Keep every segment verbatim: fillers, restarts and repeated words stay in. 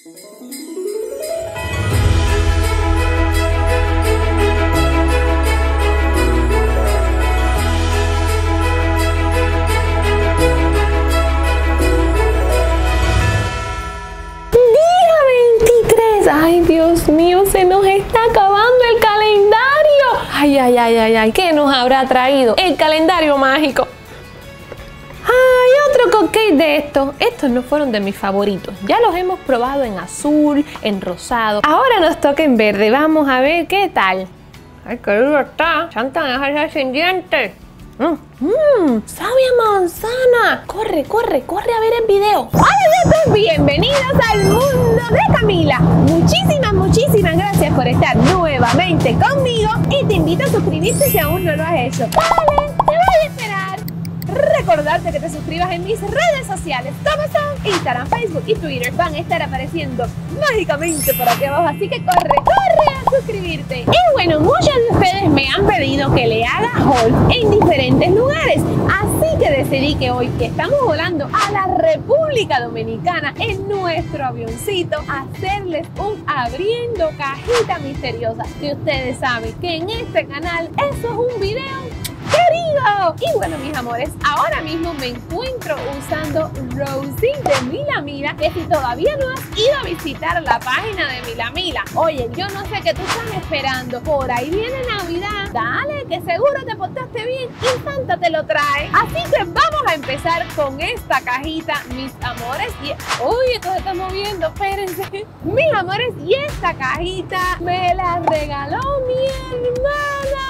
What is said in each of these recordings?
Ay, Dios mío, se nos está acabando el calendario. Ay, ay, ay, ay, ay, ¿qué nos habrá traído el calendario mágico? Ay, otro cupcake de estos. Estos no fueron de mis favoritos. Ya los hemos probado en azul, en rosado. Ahora nos toca en verde. Vamos a ver qué tal. Ay, qué duro está. Chanta, deja sin dientes. Mmm, mmm, sabe a manzana. Corre, corre, corre a ver el video. Hola, bienvenidos al mundo de Camila. Muchísimas, muchísimas gracias por estar nuevamente conmigo y te invito a suscribirte si aún no lo has hecho. Vale, te voy a esperar. Recordarte que te suscribas en mis redes sociales. ¿Cómo son? Instagram, Facebook y Twitter van a estar apareciendo mágicamente por aquí abajo, así que corre, corre a suscribirte. Y bueno, muchos de ustedes me han pedido que le haga haul en diferentes lugares, así que decidí que hoy que estamos volando a la República Dominicana en nuestro avioncito, hacerles un abriendo cajita misteriosa, que ustedes saben que en este canal eso es un video querido. Y bueno, mis amores, ahora mismo me encuentro usando Rosie de Mila Mila, que si todavía no has ido a visitar la página de Mila Mila, oye, yo no sé qué tú estás esperando, por ahí viene Navidad, dale, que seguro te portaste bien y Santa te lo trae. Así que vamos a empezar con esta cajita, mis amores. Y uy, esto se está moviendo, espérense. Mis amores, y esta cajita me la regaló mi hermana.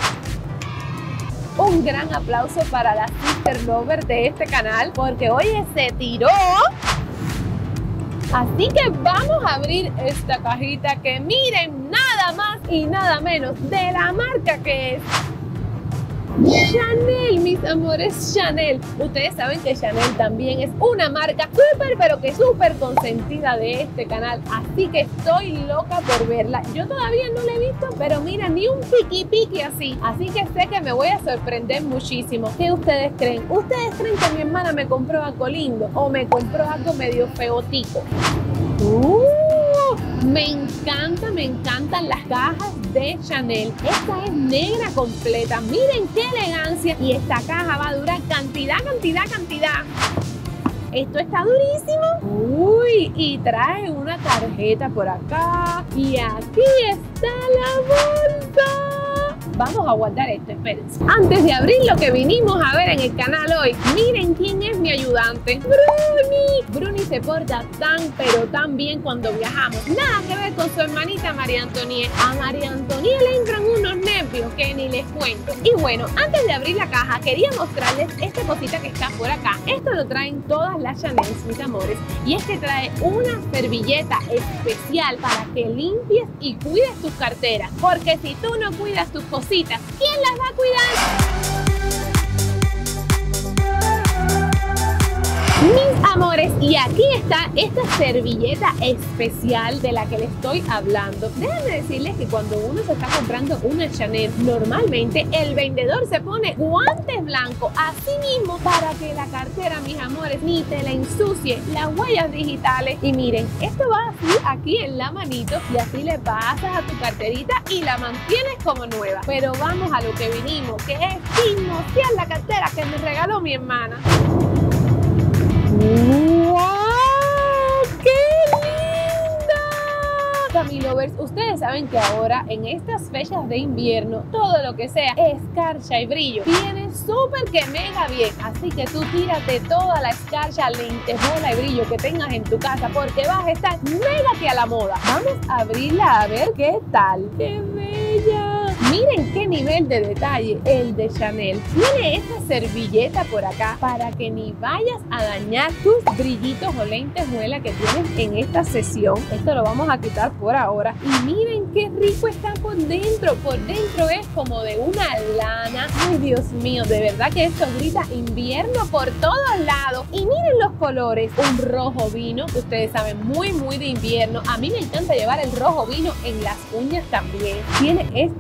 Un gran aplauso para la sister lover de este canal, porque oye, se tiró. Así que vamos a abrir esta cajita que miren, nada más y nada menos de la marca que es Chanel, mis amores, Chanel. Ustedes saben que Chanel también es una marca súper, pero que súper consentida de este canal. Así que estoy loca por verla. Yo todavía no la he visto, pero mira, ni un piqui piqui así. Así que sé que me voy a sorprender muchísimo. ¿Qué ustedes creen? ¿Ustedes creen que mi hermana me compró algo lindo o me compró algo medio feotico? Uh, me encanta, me encantan las cajas de Chanel. Esta es negra completa. Miren qué elegancia. Y esta caja va a durar cantidad, cantidad, cantidad. Esto está durísimo. Uy, y trae una tarjeta por acá. Y aquí está la bolsa. Vamos a guardar esto, espérense. Antes de abrir lo que vinimos a ver en el canal hoy, miren quién es mi ayudante. Bruni. Bruni se porta tan, pero tan bien cuando viajamos. Nada que ver con su hermanita María Antonieta. A María Antonieta le entran unos nervios que ni les cuento. Y bueno, antes de abrir la caja, quería mostrarles esta cosita que está por acá. Esto lo traen todas las Chanel, mis amores. Y es que trae una servilleta especial para que limpies y cuides tus carteras. Porque si tú no cuidas tus cosas, ¿quién las va a cuidar? Mis amores, y aquí está esta servilleta especial de la que les estoy hablando. Déjenme decirles que cuando uno se está comprando una Chanel, normalmente el vendedor se pone guantes blancos así mismo para que la cartera, mis amores, ni te la ensucie las huellas digitales. Y miren, esto va así aquí en la manito y así le pasas a tu carterita y la mantienes como nueva. Pero vamos a lo que vinimos, que es chismosear la cartera que me regaló mi hermana. ¡Wow! ¡Qué linda! Camilovers, ustedes saben que ahora en estas fechas de invierno todo lo que sea escarcha y brillo viene súper que mega bien. Así que tú tírate toda la escarcha, lentejuela y brillo que tengas en tu casa porque vas a estar mega que a la moda. Vamos a abrirla a ver qué tal. ¡Qué bella! Miren qué nivel de detalle el de Chanel. Tiene esta servilleta por acá para que ni vayas a dañar tus brillitos o lentejuela que tienes en esta sesión. Esto lo vamos a quitar por ahora. Y miren qué rico está por dentro. Por dentro es como de una lana. Ay, Dios mío, de verdad que esto grita invierno por todos lados. Y miren los colores. Un rojo vino, que ustedes saben, muy, muy de invierno. A mí me encanta llevar el rojo vino en las uñas también. Tiene este blanco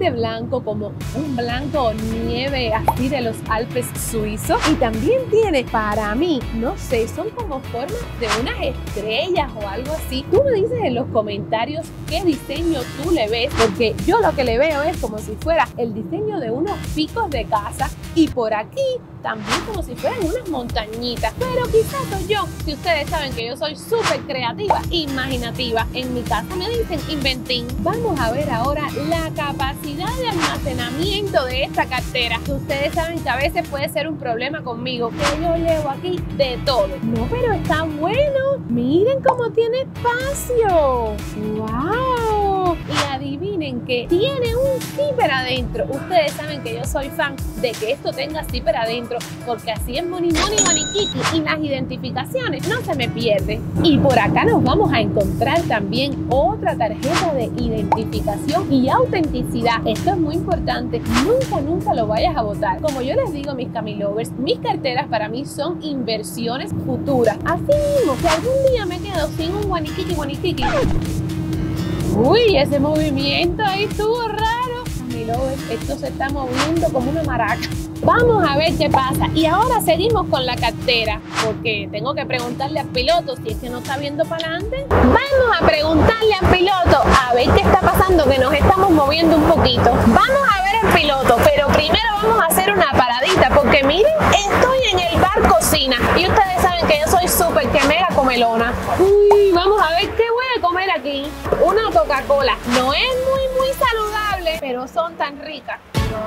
blanco como un blanco nieve así de los Alpes suizos. Y también tiene, para mí, no sé, son como formas de unas estrellas o algo así. Tú me dices en los comentarios qué diseño tú le ves, porque yo lo que le veo es como si fuera el diseño de unos picos de casa y por aquí también como si fueran unas montañitas, pero quizás soy yo, si ustedes saben que yo soy súper creativa, imaginativa. En mi casa me dicen inventín. Vamos a ver ahora la capacidad de almacenamiento de esta cartera, que ustedes saben que a veces puede ser un problema conmigo, que yo llevo aquí de todo. No, pero está bueno. Miren cómo tiene espacio. ¡Wow! Y adivinen que tiene un zipper adentro. Ustedes saben que yo soy fan de que esto tenga zipper adentro, porque así es Moni Moni Maniquiki y las identificaciones no se me pierden. Y por acá nos vamos a encontrar también otra tarjeta de identificación y autenticidad. Esto es muy importante, nunca, nunca lo vayas a botar. Como yo les digo, mis Camilovers, mis carteras para mí son inversiones futuras. Así mismo, que algún día me quedo sin un guaniquiqui guaniquiqui. Uy, ese movimiento ahí estuvo raro. Camilovers, esto se está moviendo como una maraca. Vamos a ver qué pasa. Y ahora seguimos con la cartera, porque tengo que preguntarle al piloto si es que no está viendo para adelante. Vamos a preguntarle al piloto a ver qué está pasando, que nos estamos moviendo un poquito. Vamos a ver al piloto, pero primero vamos a hacer una paradita, porque miren, estoy en el bar cocina y ustedes saben que yo soy súper que mega comelona. Uy, vamos a ver qué voy a comer aquí. Una Coca-Cola. No es muy, muy saludable, pero son tan ricas.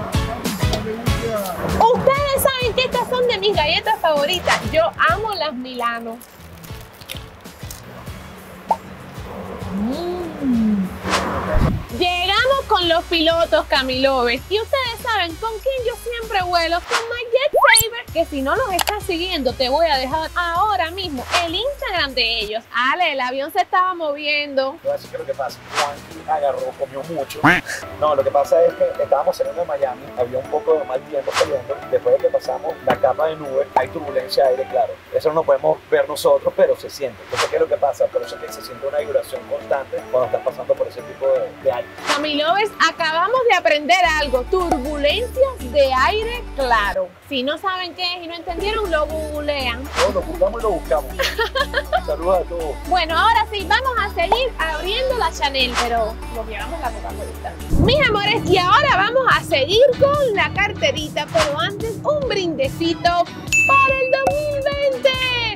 Ustedes saben que estas son de mis galletas favoritas. Yo amo las Milano. Mm. Llegamos con los pilotos, Camilovers. Y ustedes saben con quién yo siempre vuelo, con MyJetSaver, que si no los estás siguiendo, te voy a dejar ahora mismo el Instagram de ellos. Ale, el avión se estaba moviendo. Voy a decir que lo que pasa, Juan agarró, comió mucho. No, lo que pasa es que estábamos saliendo de Miami, había un poco de mal tiempo saliendo. Después de que pasamos la capa de nubes, hay turbulencia de aire, claro. Eso no lo podemos ver nosotros, pero se siente. Entonces, ¿qué es lo que pasa? Por eso es que se siente una vibración constante cuando estás pasando por ese tipo de, de aire. Camilovers, acabamos de aprender algo. Turbulencias de aire claro. Si no saben qué es y no entendieron, lo googlean. No, lo buscamos y lo buscamos. Saludos a todos. Bueno, ahora sí, vamos a seguir abriendo la Chanel, pero nos llevamos la Coca-Colita. Mis amores, y ahora vamos a seguir con la carterita, pero antes un brindecito para el dos mil veinte.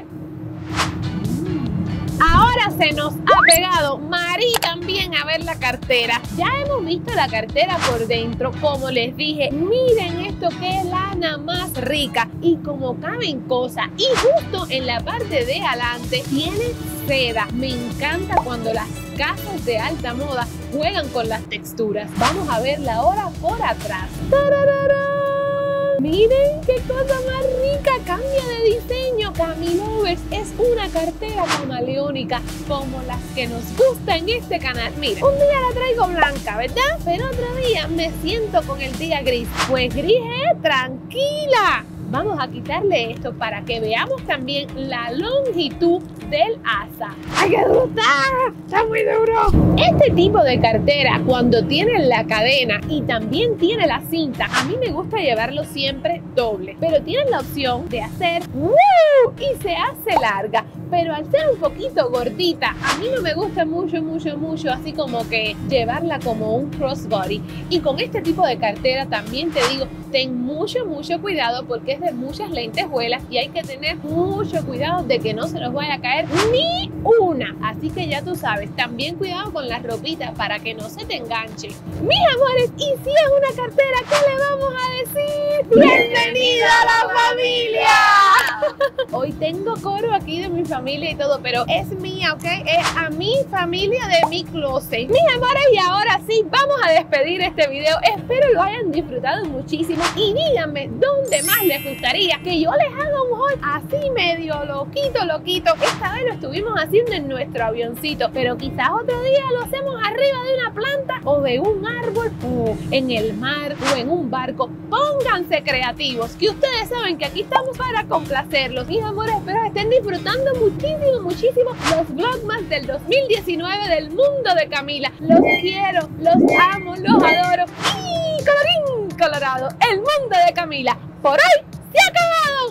Ahora se nos ha pegado Mari también a ver la cartera. Ya hemos visto la cartera por dentro. Como les dije, miren esto que es lana más rica y como caben cosas. Y justo en la parte de adelante tiene seda. Me encanta cuando las casas de alta moda juegan con las texturas. Vamos a verla ahora por atrás. ¡Tararara! Miren qué cosa más rica, cambia de diseño. Camilovers, es una cartera camaleónica como las que nos gusta en este canal. Mira, un día la traigo blanca, ¿verdad? Pero otro día me siento con el día gris. Pues gris es, tranquila. Vamos a quitarle esto para que veamos también la longitud del asa. ¡Ay, qué duro está! ¡Está muy duro! Este tipo de cartera, cuando tiene la cadena y también tiene la cinta, a mí me gusta llevarlo siempre doble. Pero tienes la opción de hacer ¡woo! Y se hace larga. Pero al ser un poquito gordita, a mí no me gusta mucho, mucho, mucho, así como que llevarla como un crossbody. Y con este tipo de cartera también te digo, ten mucho, mucho cuidado porque es de muchas lentejuelas y hay que tener mucho cuidado de que no se nos vaya a caer ni una. Así que ya tú sabes, también cuidado con las ropitas para que no se te enganche. Mis amores, y si es una cartera, ¿qué le vamos a decir? ¡Bienvenida a la familia! Hoy tengo coro aquí de mi familia y todo, pero es mía, ¿ok? Es a mi familia de mi closet. Mis amores, y ahora sí, vamos a despedir este video. Espero lo hayan disfrutado muchísimo y díganme dónde más les gustaría que yo les haga un haul así medio loquito, loquito. Esta vez lo estuvimos haciendo en nuestro avioncito, pero quizás otro día lo hacemos arriba de una planta o de un árbol o en el mar o en un barco. Pónganse creativos, que ustedes saben que aquí estamos para complacerlos. Mis amores, espero que estén disfrutando muchísimo, muchísimo los vlogmas del dos mil diecinueve del mundo de Camila. Los quiero, los amo, los adoro. Y colorín colorado, el mundo de Camila por hoy se ha acabado.